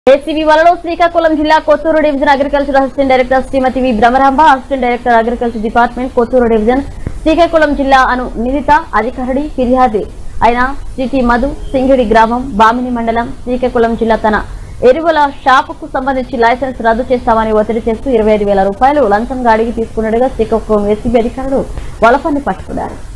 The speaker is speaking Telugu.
ఏసీబీ వలలో శ్రీకాకుళం జిల్లా Kothuru division agriculture assistant director Srimati V Brahmaramba, assistant director agriculture department Kothuru division Srikakulam జిల్లా అను నిందిత అధికారి ఫిర్యాదు అయిన శ్రీటి మధు సింగిడి గ్రామం బామిని మండలం శ్రీకాకుళం జిల్లా తన ఎరువుల షాపుకు సంబంధించి లైసెన్స్ రద్దు చేస్తామని ఒత్తిడి చేస్తూ 25,000 రూపాయలు లంచంగా అడిగి తీసుకున్నట్టుగా శ్రీకాకుళం ఏసీబీ అధికారులు వలపన్ని పట్టుకున్నారు.